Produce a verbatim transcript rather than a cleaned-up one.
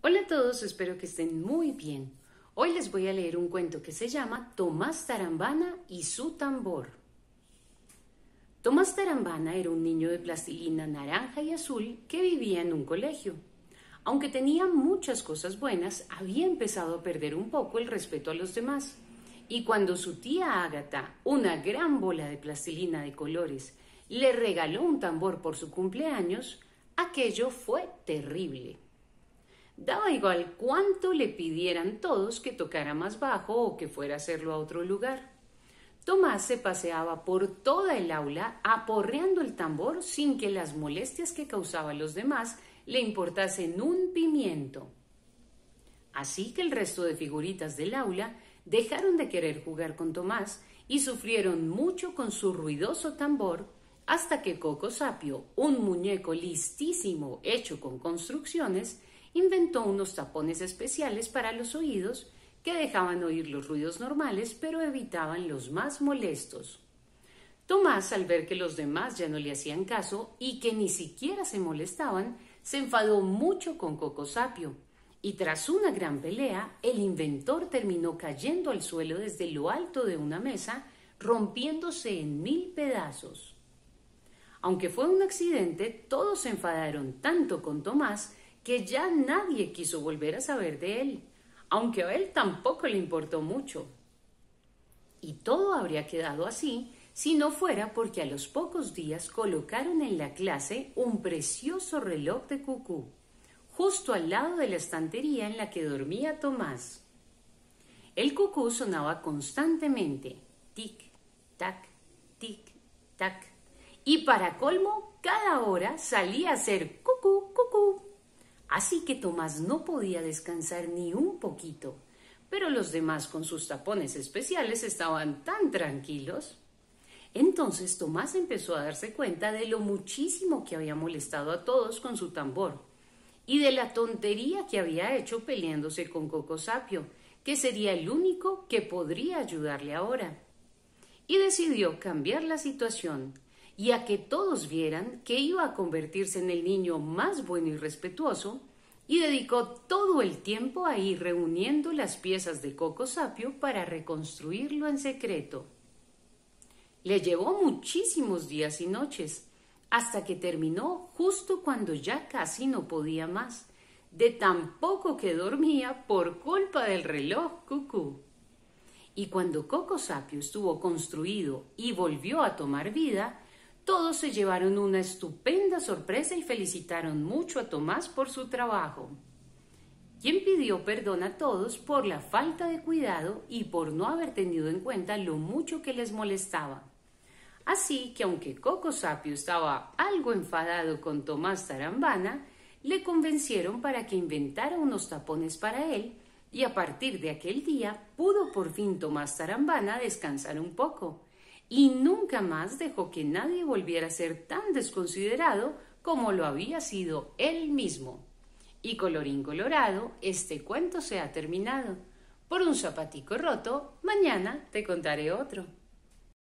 Hola a todos, espero que estén muy bien. Hoy les voy a leer un cuento que se llama Tomás Tarambana y su tambor. Tomás Tarambana era un niño de plastilina naranja y azul que vivía en un colegio. Aunque tenía muchas cosas buenas, había empezado a perder un poco el respeto a los demás. Y cuando su tía Ágata, una gran bola de plastilina de colores, le regaló un tambor por su cumpleaños, aquello fue terrible. Daba igual cuánto le pidieran todos que tocara más bajo o que fuera a hacerlo a otro lugar. Tomás se paseaba por toda el aula aporreando el tambor sin que las molestias que causaba a los demás le importasen un pimiento. Así que el resto de figuritas del aula dejaron de querer jugar con Tomás y sufrieron mucho con su ruidoso tambor hasta que Coco Sapio, un muñeco listísimo hecho con construcciones, inventó unos tapones especiales para los oídos que dejaban oír los ruidos normales pero evitaban los más molestos. Tomás, al ver que los demás ya no le hacían caso y que ni siquiera se molestaban, se enfadó mucho con Coco Sapio y tras una gran pelea, el inventor terminó cayendo al suelo desde lo alto de una mesa, rompiéndose en mil pedazos. Aunque fue un accidente, todos se enfadaron tanto con Tomás que ya nadie quiso volver a saber de él, aunque a él tampoco le importó mucho. Y todo habría quedado así si no fuera porque a los pocos días colocaron en la clase un precioso reloj de cucú, justo al lado de la estantería en la que dormía Tomás. El cucú sonaba constantemente, tic, tac, tic, tac, y para colmo, cada hora salía a hacer cucú, cucú. Así que Tomás no podía descansar ni un poquito, pero los demás con sus tapones especiales estaban tan tranquilos. Entonces Tomás empezó a darse cuenta de lo muchísimo que había molestado a todos con su tambor y de la tontería que había hecho peleándose con Coco Sapio, que sería el único que podría ayudarle ahora. Y decidió cambiar la situación y a que todos vieran que iba a convertirse en el niño más bueno y respetuoso, y dedicó todo el tiempo a ir reuniendo las piezas de Coco Sapio para reconstruirlo en secreto. Le llevó muchísimos días y noches, hasta que terminó justo cuando ya casi no podía más, de tan poco que dormía por culpa del reloj cucú. Y cuando Coco Sapio estuvo construido y volvió a tomar vida, todos se llevaron una estupenda sorpresa y felicitaron mucho a Tomás por su trabajo, quien pidió perdón a todos por la falta de cuidado y por no haber tenido en cuenta lo mucho que les molestaba. Así que aunque Coco Sapio estaba algo enfadado con Tomás Tarambana, le convencieron para que inventara unos tapones para él y a partir de aquel día pudo por fin Tomás Tarambana descansar un poco. Y nunca más dejó que nadie volviera a ser tan desconsiderado como lo había sido él mismo. Y colorín colorado, este cuento se ha terminado. Por un zapatico roto, mañana te contaré otro.